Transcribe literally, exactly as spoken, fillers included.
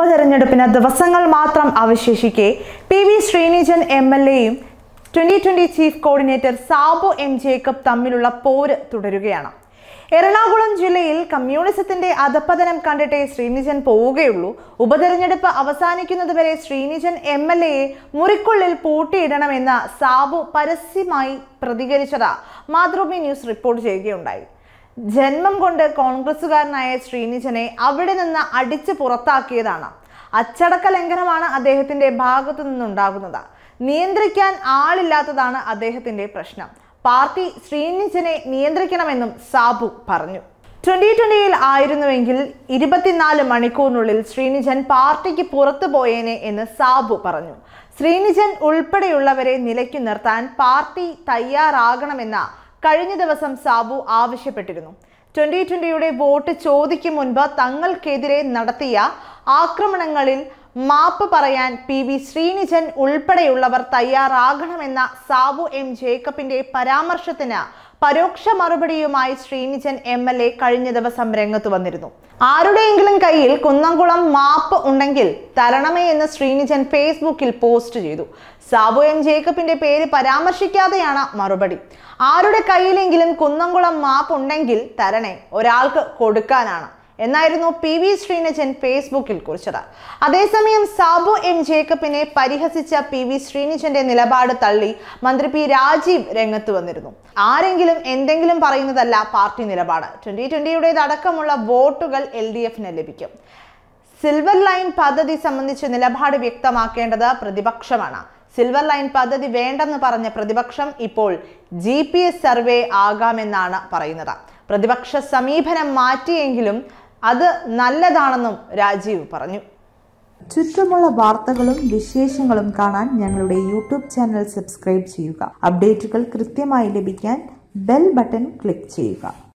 ഉപതെരഞ്ഞെടുപ്പിന് ദിവസങ്ങൾ മാത്രം അവശേഷിക്കെ P V Sreenijin M L എയും twenty twenty chief coordinator Sabu M Jacob തമ്മിലുള്ള പോര് തുടരുകയാണ്. എറണാകുളം ജില്ലയിൽ കമ്മ്യൂണിസത്തിന്റെ അധപ്പതനം കണ്ടിട്ടേ ശ്രീനിജൻ പോവുകയുള്ളൂ. ഉപതെരഞ്ഞെടുപ്പ് അവസാനിക്കുന്നതുവരെ ശ്രീനിജൻ എം എൽ എയെ മുറിക്കുള്ളിൽ പൂട്ടിയിടണമെന്ന് സാബു പരസ്യമായി പ്രതികരിച്ചത് മാതൃഭൂമി ന്യൂസ് റിപ്പോർട്ട് ചെയ്യുകയുണ്ടായി. ജന്മം കൊണ്ട് കോൺഗ്രസുകാരനായ ശ്രീനിജനെ അവിടെ നിന്ന് അടിച്ചു പുറത്താക്കിയതാണ്. അച്ചടക്ക ലംഘനമാണ് അദ്ദേഹത്തിന്റെ ഭാഗത്തു നിന്നുണ്ടാകുന്നത്. നിയന്ത്രിക്കാൻ ആളില്ലാത്തതാണ് അദ്ദേഹത്തിന്റെ പ്രശ്നം. പാർട്ടി ശ്രീനിജനെ നിയന്ത്രിക്കണമെന്നും സാബു പറഞ്ഞു. ട്വന്റി ട്വന്റിയിൽ ആയിരുന്നുവെങ്കിൽ ഇരുപത്തിനാല് മണിക്കൂറിനുള്ളിൽ ശ്രീനിജൻ പാർട്ടിക്ക് പുറത്തു പോയേനെ എന്ന് സാബു പറഞ്ഞു. ശ്രീനിജൻ ഉൾപ്പെടെയുള്ളവരെ നിലയ്ക്കു നിർത്താൻ പാർട്ടി തയ്യാറാകണമെന്ന കഴിഞ്ഞ ദിവസം സാബു ആവശ്യപ്പെട്ടിരുന്നു. ട്വന്റി ട്വന്റിയുടെ വോട്ട് ചോദിക്കും മുൻപ് തങ്ങൾക്കെതിരെ നടത്തിയ ആക്രമണങ്ങളിൽ മാപ്പ് പറയാൻ പി വി ശ്രീനിജൻ ഉൾപ്പെടെയുള്ളവർ തയ്യാറാകണമെന്ന സാബു എം ജേക്കബിന്റെ പരാമർശത്തിന് പരോക്ഷ മറുപടിയുമായി ശ്രീനിജൻ എം എൽ എ കഴിഞ്ഞ ദിവസം രംഗത്തു വന്നിരുന്നു. ആരുടെയെങ്കിലും കയ്യിൽ കുന്നംകുളം മാപ്പ് ഉണ്ടെങ്കിൽ തരണമേ എന്ന് ശ്രീനിജൻ ഫേസ്ബുക്കിൽ പോസ്റ്റ് ചെയ്തു. സാബു എം ജേക്കബിന്റെ പേര് പരാമർശിക്കാതെയാണ് മറുപടി. ആരുടെ കയ്യിലെങ്കിലും കുന്നംകുളം മാപ്പ് ഉണ്ടെങ്കിൽ തരണേ, ഒരാൾക്ക് കൊടുക്കാനാണ് എന്നായിരുന്നു പി വി ശ്രീനിജൻ ഫേസ്ബുക്കിൽ കുറിച്ചത്. അതേസമയം സാബു എം ജേക്കബിനെ പരിഹസിച്ച പി വി ശ്രീനിജന്റെ നിലപാട് തള്ളി മന്ത്രി പി രാജീവ് രംഗത്ത് വന്നിരുന്നു. ആരെങ്കിലും എന്തെങ്കിലും പറയുന്നതല്ല പാർട്ടി നിലപാട്. ട്വന്റി ട്വന്റിയുടേതടക്കമുള്ള വോട്ടുകൾ എൽ ഡി എഫിന് ലഭിക്കും. സിൽവർ ലൈൻ പദ്ധതി സംബന്ധിച്ച് നിലപാട് വ്യക്തമാക്കേണ്ടത് പ്രതിപക്ഷമാണ്. സിൽവർ ലൈൻ പദ്ധതി വേണ്ടെന്ന് പറഞ്ഞ പ്രതിപക്ഷം ഇപ്പോൾ ജി പി എസ് സർവേ ആകാമെന്നാണ് പറയുന്നത്. പ്രതിപക്ഷ സമീപനം മാറ്റിയെങ്കിലും അത് നല്ലതാണെന്നും രാജീവ് പറഞ്ഞു. ചുറ്റുമുള്ള വാർത്തകളും വിശേഷങ്ങളും കാണാൻ ഞങ്ങളുടെ യൂട്യൂബ് ചാനൽ സബ്സ്ക്രൈബ് ചെയ്യുക. അപ്ഡേറ്റുകൾ കൃത്യമായി ലഭിക്കാൻ ബെൽ ബട്ടൺ ക്ലിക്ക് ചെയ്യുക.